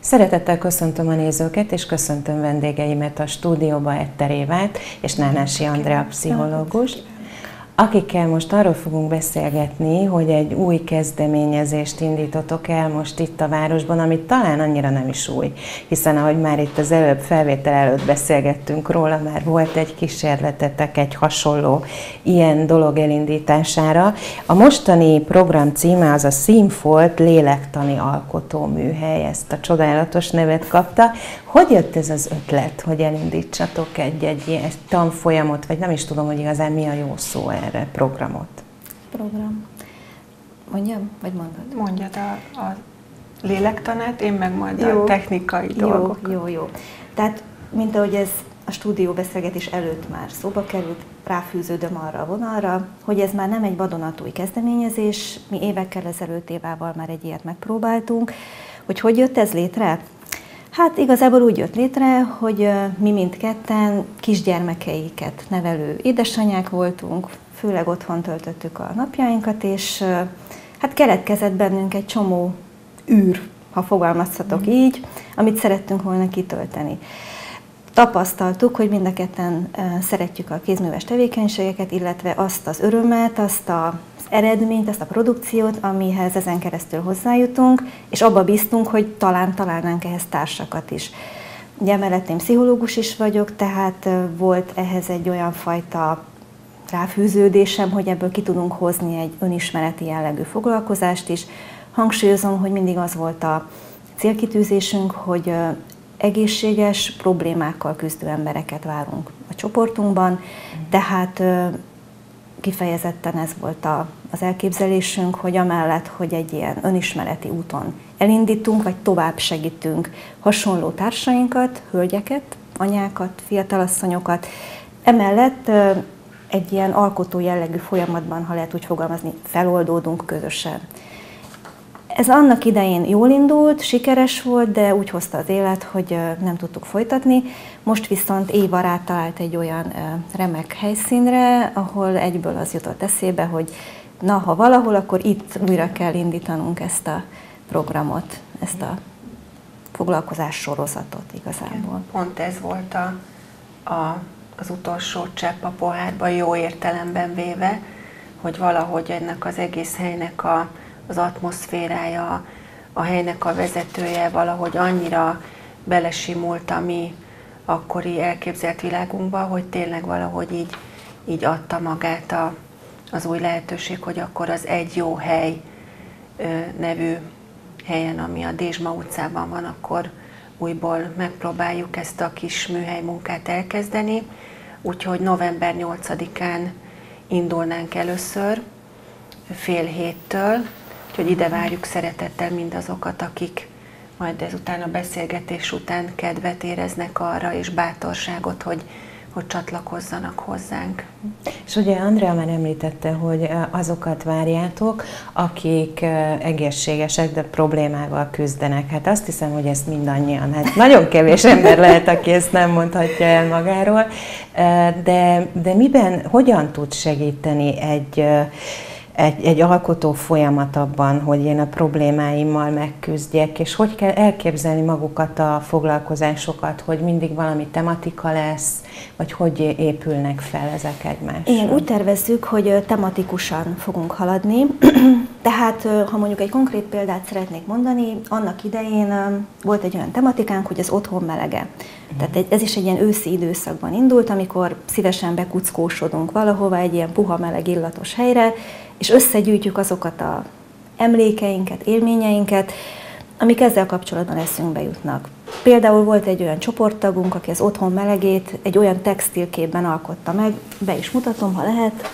Szeretettel köszöntöm a nézőket, és köszöntöm vendégeimet a stúdióba, Etter Évát és Nánási Andrea pszichológust, akikkel most arról fogunk beszélgetni, hogy egy új kezdeményezést indítotok el most itt a városban, amit talán annyira nem is új, hiszen ahogy már itt az előbb felvétel előtt beszélgettünk róla, már volt egy kísérletetek egy hasonló ilyen dolog elindítására. A mostani program címe az a Színfolt lélektani alkotóműhely, ezt a csodálatos nevet kapta. Hogy jött ez az ötlet, hogy elindítsatok egy tanfolyamot, vagy nem is tudom, hogy igazán mi a jó szó erre, programot? Program. Mondjam, vagy mondod? Mondjad a lélektanát, én meg majd a technikai dolgokat. Jó. Tehát, mint ahogy ez a stúdióbeszélgetés előtt már szóba került, ráfűződöm arra a vonalra, hogy ez már nem egy vadonatúj kezdeményezés, mi évekkel ezelőtt Évával már egy ilyet megpróbáltunk. Hogy jött ez létre? Hát igazából úgy jött létre, hogy mi mindketten kisgyermekeiket nevelő édesanyák voltunk, főleg otthon töltöttük a napjainkat, és hát keletkezett bennünk egy csomó űr, ha fogalmazhatok így, amit szerettünk volna kitölteni. Tapasztaltuk, hogy mind a ketten szeretjük a kézműves tevékenységeket, illetve azt az örömet, azt az eredményt, azt a produkciót, amihez ezen keresztül hozzájutunk, és abba bíztunk, hogy talán találnánk ehhez társakat is. Ugye emellett én pszichológus is vagyok, tehát volt ehhez egy olyan fajta ráfűződésem, hogy ebből ki tudunk hozni egy önismereti jellegű foglalkozást is. Hangsúlyozom, hogy mindig az volt a célkitűzésünk, hogy egészséges problémákkal küzdő embereket várunk a csoportunkban, tehát kifejezetten ez volt az elképzelésünk, hogy amellett, hogy egy ilyen önismereti úton elindítunk, vagy tovább segítünk hasonló társainkat, hölgyeket, anyákat, fiatalasszonyokat, emellett egy ilyen alkotó jellegű folyamatban, ha lehet úgy fogalmazni, feloldódunk közösen. Ez annak idején jól indult, sikeres volt, de úgy hozta az élet, hogy nem tudtuk folytatni. Most viszont Éva rátalált egy olyan remek helyszínre, ahol egyből az jutott eszébe, hogy na, ha valahol, akkor itt újra kell indítanunk ezt a programot, ezt a foglalkozás sorozatot igazából. Pont ez volt az utolsó csepp a pohárban, jó értelemben véve, hogy valahogy ennek az egész helynek az atmoszférája, a helynek a vezetője valahogy annyira belesimult a mi akkori elképzelt világunkba, hogy tényleg valahogy így adta magát az új lehetőség, hogy akkor az Egy Jó Hely nevű helyen, ami a Dézsma utcában van, akkor újból megpróbáljuk ezt a kis műhely munkát elkezdeni, úgyhogy november 8-án indulnánk először, fél héttől, úgyhogy ide várjuk szeretettel mindazokat, akik majd ezután a beszélgetés után kedvet éreznek arra, és bátorságot, hogy csatlakozzanak hozzánk. És ugye Andrea már említette, hogy azokat várjátok, akik egészségesek, de problémával küzdenek. Hát azt hiszem, hogy ezt mindannyian, hát nagyon kevés ember lehet, aki ezt nem mondhatja el magáról, de miben, hogyan tud segíteni egy alkotó folyamat abban, hogy én a problémáimmal megküzdjek, és hogy kell elképzelni magukat a foglalkozásokat, hogy mindig valami tematika lesz, vagy hogy épülnek fel ezek egymással? Igen, úgy tervezzük, hogy tematikusan fogunk haladni, tehát ha mondjuk egy konkrét példát szeretnék mondani, annak idején volt egy olyan tematikánk, hogy az otthon melege. Tehát ez is egy ilyen őszi időszakban indult, amikor szívesen bekuckósodunk valahova egy ilyen puha, meleg, illatos helyre, és összegyűjtjük azokat az emlékeinket, élményeinket, amik ezzel kapcsolatban eszünkbe jutnak. Például volt egy olyan csoporttagunk, aki az otthon melegét egy olyan textilképben alkotta meg, be is mutatom, ha lehet,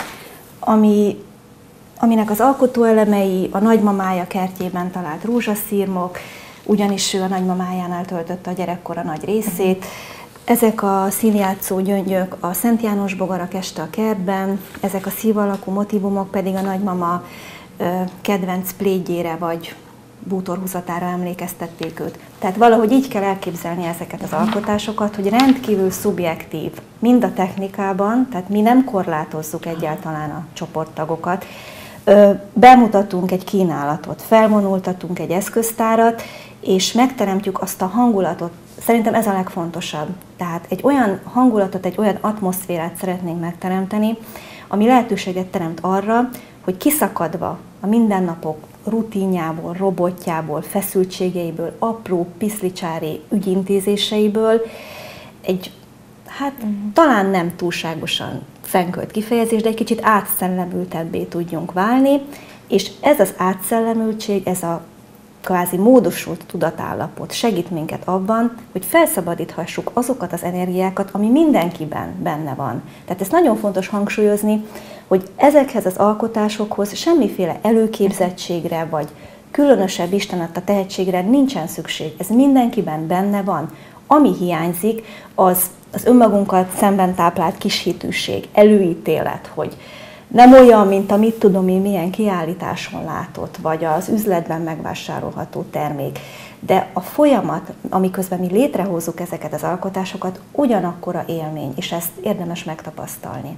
aminek az alkotóelemei a nagymamája kertjében talált rózsaszírmok, ugyanis ő a nagymamájánál töltötte a gyerekkora nagy részét. Ezek a színjátszó gyöngyök a Szent János bogarak este a kertben, ezek a szív alakú motívumok pedig a nagymama kedvenc plédjére vagy bútorhúzatára emlékeztették őt. Tehát valahogy így kell elképzelni ezeket az alkotásokat, hogy rendkívül szubjektív, mind a technikában, tehát mi nem korlátozzuk egyáltalán a csoporttagokat, Bemutatunk egy kínálatot, felvonultatunk egy eszköztárat, és megteremtjük azt a hangulatot. Szerintem ez a legfontosabb. Tehát egy olyan hangulatot, egy olyan atmoszférát szeretnénk megteremteni, ami lehetőséget teremt arra, hogy kiszakadva a mindennapok rutinjából, robotjából, feszültségeiből, apró piszlicsári ügyintézéseiből egy, talán nem túlságosan fenkölt kifejezés, de egy kicsit átszellemültebbé tudjunk válni, és ez az átszellemültség, ez a kvázi módosult tudatállapot segít minket abban, hogy felszabadíthassuk azokat az energiákat, ami mindenkiben benne van. Tehát ezt nagyon fontos hangsúlyozni, hogy ezekhez az alkotásokhoz semmiféle előképzettségre, vagy különösebb istenadta tehetségre nincsen szükség. Ez mindenkiben benne van. Ami hiányzik, az önmagunkkal szemben táplált kis hitűség, előítélet, hogy nem olyan, mint a mit tudom én milyen kiállításon látott, vagy az üzletben megvásárolható termék. De a folyamat, amiközben mi létrehozzuk ezeket az alkotásokat, ugyanakkora élmény, és ezt érdemes megtapasztalni.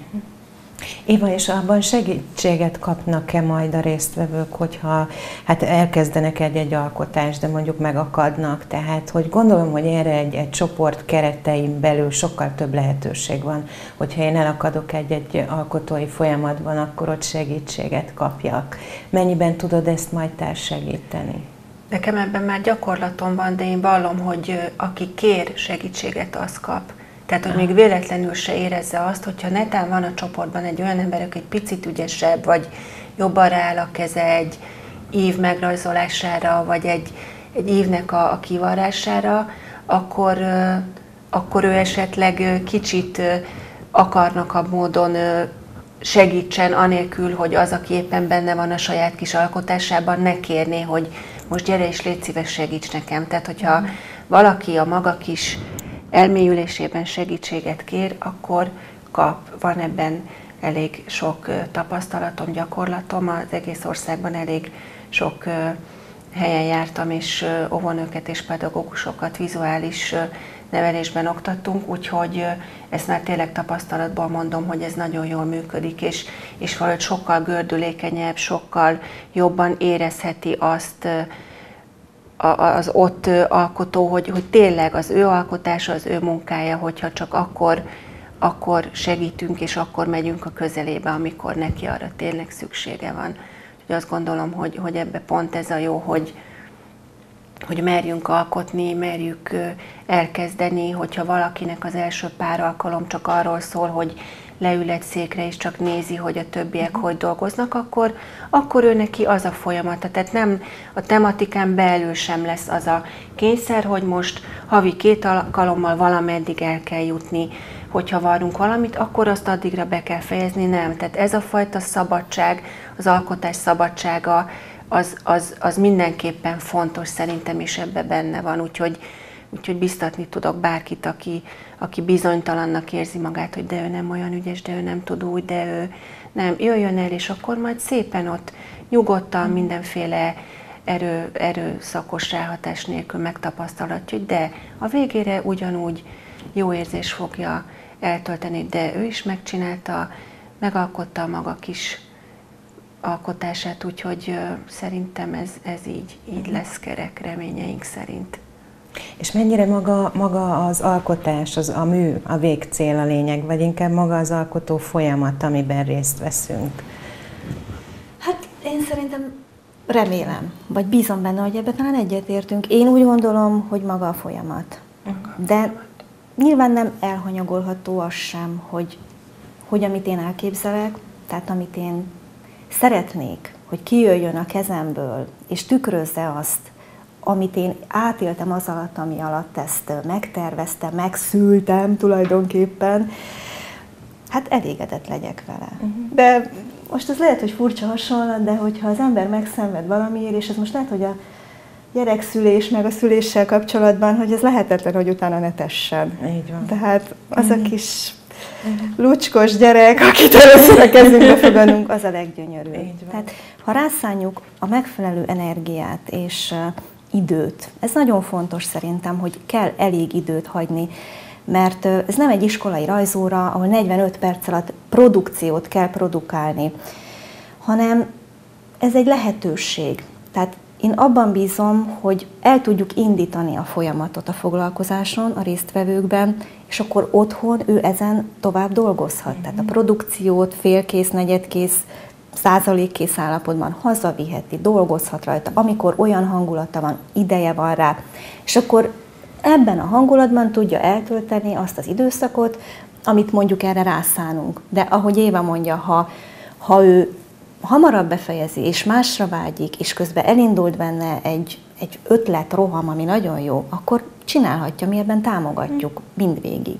Éva, és abban segítséget kapnak-e majd a résztvevők, hogyha elkezdenek egy alkotást, de mondjuk megakadnak? Tehát, hogy gondolom, hogy erre egy csoport keretein belül sokkal több lehetőség van, hogyha én elakadok egy alkotói folyamatban, akkor ott segítséget kapjak. Mennyiben tudod ezt majd segíteni? Nekem ebben már gyakorlatom van, de én vallom, hogy aki kér segítséget, az kap. Tehát, hogy még véletlenül se érezze azt, hogyha netán van a csoportban egy olyan ember, aki egy picit ügyesebb, vagy jobban rááll a keze egy ív megrajzolására, vagy egy ívnek a kivarrására, akkor ő esetleg kicsit akarnakabb módon segítsen, anélkül, hogy az, aki éppen benne van a saját kis alkotásában, ne kérné, hogy most gyere és légy szíves, segíts nekem. Tehát, hogyha valaki a maga kis elmélyülésében segítséget kér, akkor kap. Van ebben elég sok tapasztalatom, gyakorlatom. Az egész országban elég sok helyen jártam, és óvónőket és pedagógusokat vizuális nevelésben oktattunk, úgyhogy ezt már tényleg tapasztalatból mondom, hogy ez nagyon jól működik, és valahogy sokkal gördülékenyebb, sokkal jobban érezheti azt az ott alkotó, hogy tényleg az ő alkotása, az ő munkája, hogyha csak akkor segítünk, és akkor megyünk a közelébe, amikor neki arra tényleg szüksége van. Úgyhogy azt gondolom, hogy ebbe pont ez a jó, hogy merjünk alkotni, merjük elkezdeni, hogyha valakinek az első pár alkalom csak arról szól, hogy leül egy székre és csak nézi, hogy a többiek hogy dolgoznak, akkor ő neki az a folyamata. Tehát nem a tematikán belül sem lesz az a kényszer, hogy most havi 2 alkalommal valameddig el kell jutni, hogyha várunk valamit, akkor azt addigra be kell fejezni, nem. Tehát ez a fajta szabadság, az alkotás szabadsága, az mindenképpen fontos szerintem, és ebbe benne van. Úgyhogy biztatni tudok bárkit, aki bizonytalannak érzi magát, hogy de ő nem olyan ügyes, de ő nem tud úgy, de ő nem, jöjjön el, és akkor majd szépen ott nyugodtan mindenféle erőszakos ráhatás nélkül megtapasztalhatja, hogy de a végére ugyanúgy jó érzés fogja eltölteni, de ő is megcsinálta, megalkotta a maga kis alkotását, úgyhogy szerintem ez így lesz kerek, reményeink szerint. És mennyire maga az alkotás, a mű, a végcél a lényeg, vagy inkább maga az alkotó folyamat, amiben részt veszünk? Hát én szerintem remélem, vagy bízom benne, hogy ebben talán egyetértünk. Én úgy gondolom, hogy maga a folyamat. De nyilván nem elhanyagolható az sem, hogy amit én elképzelek, tehát amit én szeretnék, hogy kijöjjön a kezemből, és tükrözze azt, amit én átéltem az alatt, ami alatt ezt megterveztem, megszültem tulajdonképpen, hát elégedett legyek vele. De most ez lehet, hogy furcsa hasonlat, de hogyha az ember megszenved valamiért, és ez most lehet, hogy a gyerekszülés meg a szüléssel kapcsolatban, hogy ez lehetetlen, hogy utána ne tessen. Így van. Tehát az a kis lucskos gyerek, akit először a kezünkbe fogadunk, az a leggyönyörűbb. Tehát ha rászánjuk a megfelelő energiát és időt, ez nagyon fontos szerintem, hogy kell elég időt hagyni, mert ez nem egy iskolai rajzóra, ahol 45 perc alatt produkciót kell produkálni, hanem ez egy lehetőség. Tehát én abban bízom, hogy el tudjuk indítani a folyamatot a foglalkozáson, a résztvevőkben, és akkor otthon ő ezen tovább dolgozhat. Tehát a produkciót félkész, negyedkész, százalékkész állapotban hazaviheti, dolgozhat rajta, amikor olyan hangulata van, ideje van rá, és akkor ebben a hangulatban tudja eltölteni azt az időszakot, amit mondjuk erre rászánunk. De ahogy Éva mondja, ha ő hamarabb befejezi, és másra vágyik, és közben elindult benne egy ötlet, roham, ami nagyon jó, akkor csinálhatja, mi ebben támogatjuk mindvégig.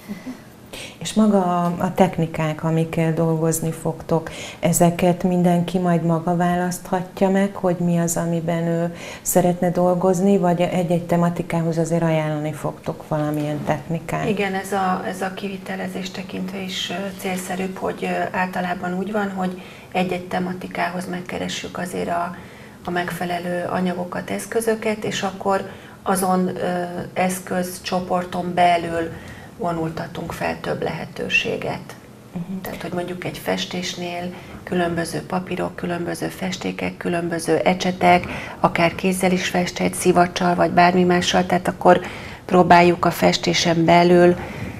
És maga a technikák, amikkel dolgozni fogtok, ezeket mindenki majd maga választhatja meg, hogy mi az, amiben ő szeretne dolgozni, vagy egy-egy tematikához azért ajánlani fogtok valamilyen technikát? Igen, ez a kivitelezés tekintve is célszerűbb, hogy általában úgy van, hogy egy-egy tematikához megkeressük azért a megfelelő anyagokat, eszközöket, és akkor azon eszközcsoporton belül vonultatunk fel több lehetőséget. Tehát, hogy mondjuk egy festésnél különböző papírok, különböző festékek, különböző ecsetek, akár kézzel is festett, szivacsal, vagy bármi mással, tehát akkor próbáljuk a festésen belül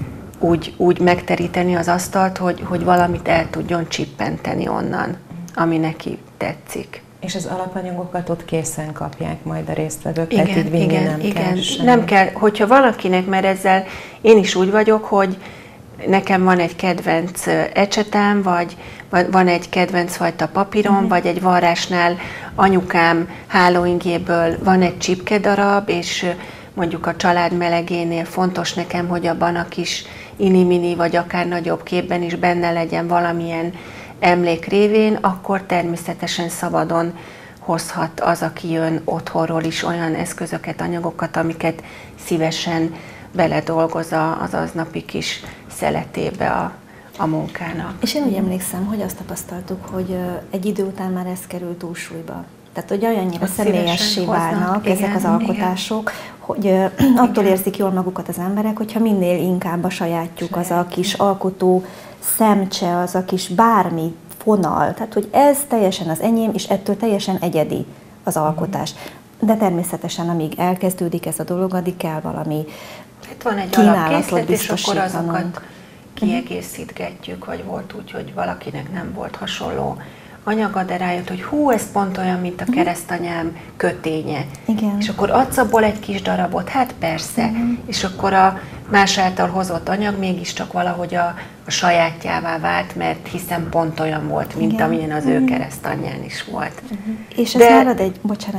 úgy megteríteni az asztalt, hogy valamit el tudjon csippenteni onnan, ami neki tetszik. És az alapanyagokat ott készen kapják majd a résztvevők, tehát így vinni nem kell. Nem kell, hogyha valakinek, mert ezzel én is úgy vagyok, hogy nekem van egy kedvenc ecsetem, vagy van egy kedvenc fajta papírom, vagy egy varrásnál anyukám hálóingéből van egy csipkedarab, és mondjuk a család melegénél fontos nekem, hogy abban a kis ini-mini, vagy akár nagyobb képben is benne legyen valamilyen emlék révén, akkor természetesen szabadon hozhat az, aki jön otthonról is olyan eszközöket, anyagokat, amiket szívesen beledolgoz az aznapi kis szeletébe a munkának. És én úgy emlékszem, hogy azt tapasztaltuk, hogy egy idő után már ez került túlsúlyba. Tehát, hogy olyannyira személyessé válnak ezek az alkotások, hogy attól érzik jól magukat az emberek, hogyha minél inkább a sajátjuk, az a kis alkotó szemcse, az a kis bármi fonal. Tehát, hogy ez teljesen az enyém, és ettől teljesen egyedi az alkotás. De természetesen, amíg elkezdődik ez a dolog, addig kell valami van egy alapkészlet, és akkor azokat kiegészítgetjük, vagy volt úgy, hogy valakinek nem volt hasonló anyaga, de rájött, hogy hú, ez pont olyan, mint a keresztanyám köténye. Igen. És akkor adsz abból egy kis darabot, hát persze. És akkor a más által hozott anyag mégiscsak valahogy a sajátjává vált, mert hiszen pont olyan volt, mint amilyen az ő keresztanyján is volt. És ez már ad egy,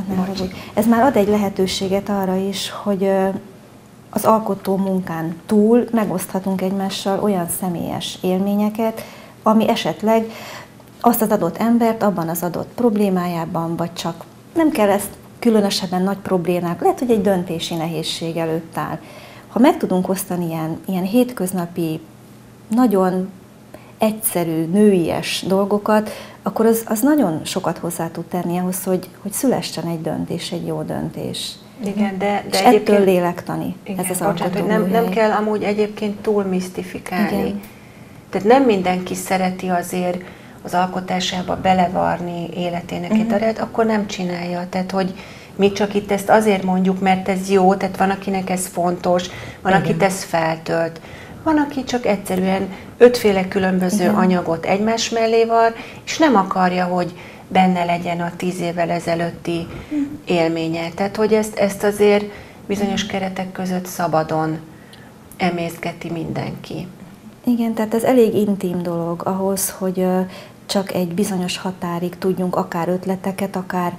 ez már ad egy lehetőséget arra is, hogy az alkotó munkán túl megoszthatunk egymással olyan személyes élményeket, ami esetleg azt az adott embert abban az adott problémájában, vagy csak nem kell ezt különösebben nagy problémák, lehet, hogy egy döntési nehézség előtt áll. Ha meg tudunk osztani ilyen hétköznapi, nagyon egyszerű, nőies dolgokat, akkor az nagyon sokat hozzá tud tenni ahhoz, hogy szülessen egy döntés, egy jó döntés. Igen, de és ettől lélektani ez az alkotó műhely. Nem kell amúgy egyébként túl misztifikálni. Igen. Tehát nem mindenki szereti azért az alkotásába belevarni életének egy darát, akkor nem csinálja. Tehát, hogy mi csak itt ezt azért mondjuk, mert ez jó, tehát van, akinek ez fontos, van, akit ez feltölt. Van, aki csak egyszerűen 5 különböző anyagot egymás mellé var, és nem akarja, hogy benne legyen a 10 évvel ezelőtti élménye. Tehát, hogy ezt azért bizonyos keretek között szabadon emészgeti mindenki. Igen, tehát ez elég intim dolog ahhoz, hogy csak egy bizonyos határig tudjunk akár ötleteket,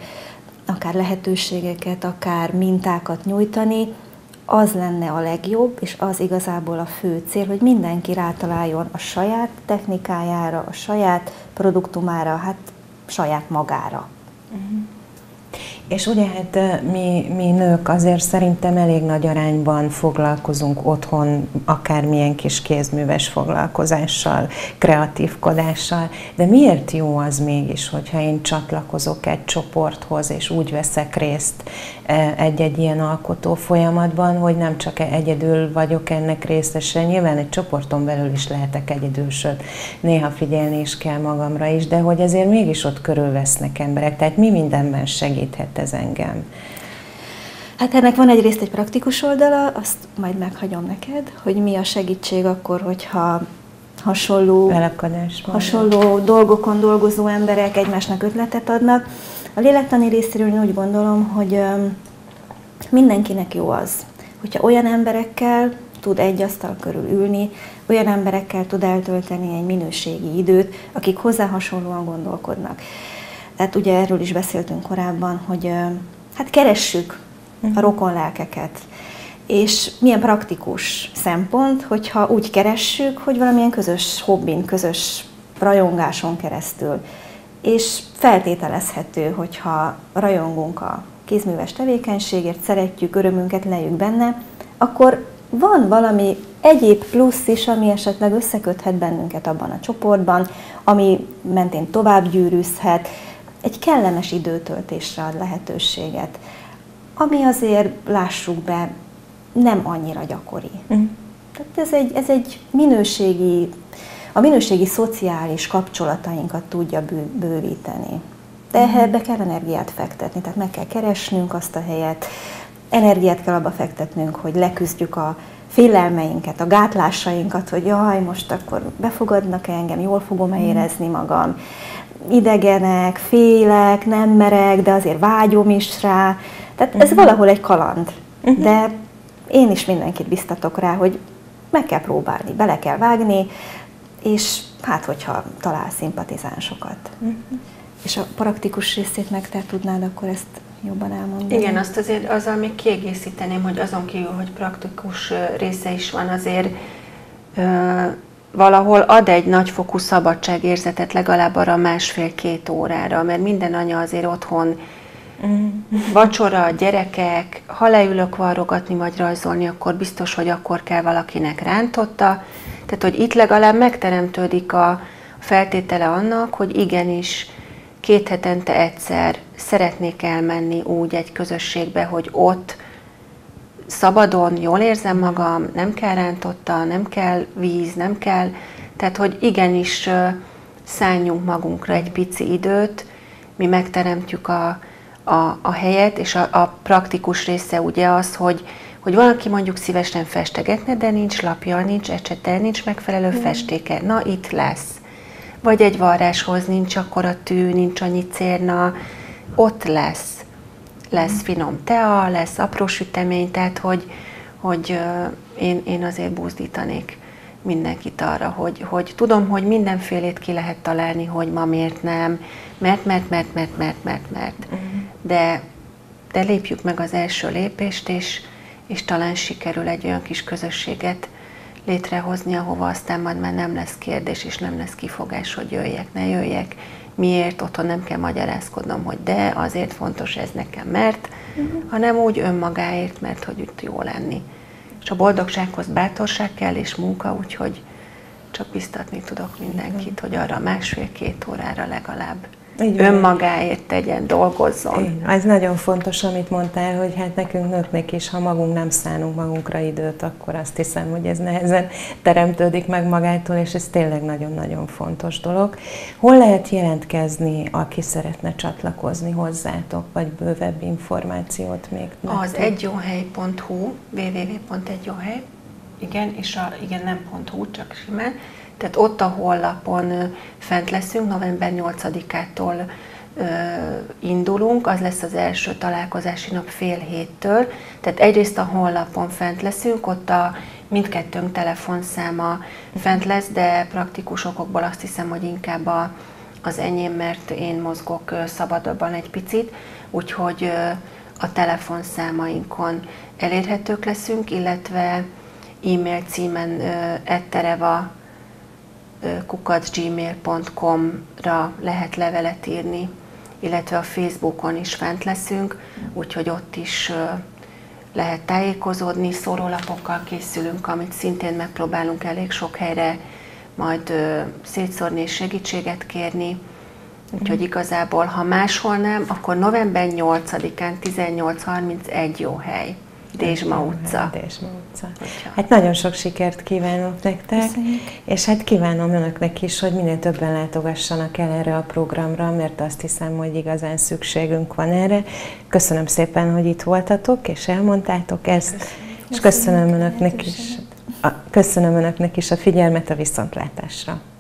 akár lehetőségeket, akár mintákat nyújtani. Az lenne a legjobb, és az igazából a fő cél, hogy mindenki rátaláljon a saját technikájára, a saját produktumára, hát saját magára. És ugye hát mi nők azért szerintem elég nagy arányban foglalkozunk otthon akármilyen kis kézműves foglalkozással, kreatívkodással, de miért jó az mégis, hogyha én csatlakozok egy csoporthoz, és úgy veszek részt egy-egy ilyen alkotó folyamatban, hogy nem csak egyedül vagyok ennek részese, nyilván egy csoporton belül is lehetek egyedül, sőt, néha figyelni is kell magamra is, de hogy azért mégis ott körülvesznek emberek, tehát mi mindenben segíthet ez engem? Hát ennek van egyrészt egy praktikus oldala, azt majd meghagyom neked, hogy mi a segítség akkor, hogyha hasonló dolgokon dolgozó emberek egymásnak ötletet adnak. A lélektani részéről én úgy gondolom, hogy mindenkinek jó az, hogyha olyan emberekkel tud egy asztal körül ülni, olyan emberekkel tud eltölteni egy minőségi időt, akik hozzá hasonlóan gondolkodnak. Tehát ugye erről is beszéltünk korábban, hogy hát keressük a rokonlelkeket. És milyen praktikus szempont, hogyha úgy keressük, hogy valamilyen közös hobbin, közös rajongáson keresztül. És feltételezhető, hogyha rajongunk a kézműves tevékenységért, szeretjük, örömünket lejjük benne, akkor van valami egyéb plusz is, ami esetleg összeköthet bennünket abban a csoportban, ami mentén tovább gyűrűzhet, egy kellemes időtöltésre ad lehetőséget, ami azért, lássuk be, nem annyira gyakori. Tehát ez egy minőségi, a minőségi szociális kapcsolatainkat tudja bővíteni. De ebbe kell energiát fektetni, tehát meg kell keresnünk azt a helyet, energiát kell abba fektetnünk, hogy leküzdjük a félelmeinket, a gátlásainkat, hogy jaj, most akkor befogadnak engem, jól fogom érezni magam. Idegenek, félek, nem merek, de azért vágyom is rá. Tehát ez valahol egy kaland. De én is mindenkit biztatok rá, hogy meg kell próbálni, bele kell vágni, és hát, hogyha talál szimpatizánsokat. És a praktikus részét meg te tudnád akkor ezt jobban elmondani? Igen, azt azért azzal még kiegészíteném, hogy azon kívül, hogy praktikus része is van, azért valahol ad egy nagyfokú szabadságérzetet legalább arra 1,5-2 órára, mert minden anya azért otthon vacsora, gyerekek, ha leülök varrogatni vagy rajzolni, akkor biztos, hogy akkor kell valakinek rántotta. Tehát, hogy itt legalább megteremtődik a feltétele annak, hogy igenis 2 hetente egyszer szeretnék elmenni úgy egy közösségbe, hogy ott szabadon, jól érzem magam, nem kell rántotta, nem kell víz, nem kell. Tehát, hogy igenis szálljunk magunkra egy pici időt, mi megteremtjük a helyet, és a praktikus része ugye az, hogy valaki mondjuk szívesen festegetne, de nincs lapja, nincs ecsete, nincs megfelelő festéke. Na, itt lesz. Vagy egy varráshoz nincs akkora tű, nincs annyi cérna, ott lesz. Lesz finom tea, lesz apró sütemény, tehát hogy én azért buzdítanék mindenkit arra, hogy tudom, hogy mindenfélét ki lehet találni, hogy ma miért nem, mert. De lépjük meg az első lépést, és talán sikerül egy olyan kis közösséget létrehozni, ahova aztán majd már nem lesz kérdés, és nem lesz kifogás, hogy jöjjek, ne jöjjek. Miért? Otthon nem kell magyarázkodnom, hogy de, azért fontos ez nekem, mert, hanem úgy önmagáért, mert hogy itt jó lenni. És a boldogsághoz bátorság kell, és munka, úgyhogy csak biztatni tudok mindenkit, hogy arra 1,5-2 órára legalább önmagáért tegyen, dolgozzon. Ez nagyon fontos, amit mondtál, hogy hát nekünk nőknek is, ha magunk nem szánunk magunkra időt, akkor azt hiszem, hogy ez nehezen teremtődik meg magától, és ez tényleg nagyon-nagyon fontos dolog. Hol lehet jelentkezni, aki szeretne csatlakozni hozzátok, vagy bővebb információt még? Az egyjóhely.hu, www.egyjóhely, igen, és igen, nem .hu, csak simán. Tehát ott a honlapon fent leszünk, november 8-ától indulunk, az lesz az első találkozási nap 6:30-től. Tehát egyrészt a honlapon fent leszünk, ott mindkettőnk telefonszáma fent lesz, de praktikus okokból azt hiszem, hogy inkább az enyém, mert én mozgok szabadabban egy picit, úgyhogy a telefonszámainkon elérhetők leszünk, illetve e-mail címen @tereva@gmail.com-ra lehet levelet írni, illetve a Facebookon is fent leszünk, úgyhogy ott is lehet tájékozódni, szórólapokkal készülünk, amit szintén megpróbálunk elég sok helyre majd szétszórni és segítséget kérni. Úgyhogy igazából, ha máshol nem, akkor november 8-án 18:31 jó hely. Dézsma utca. Dézsma utca. Hát nagyon sok sikert kívánok nektek, Köszönjük. és hát kívánom önöknek is, hogy minél többen látogassanak el erre a programra, mert azt hiszem, hogy igazán szükségünk van erre. Köszönöm szépen, hogy itt voltatok, és elmondtátok ezt, és köszönöm önöknek is a figyelmet, a viszontlátásra.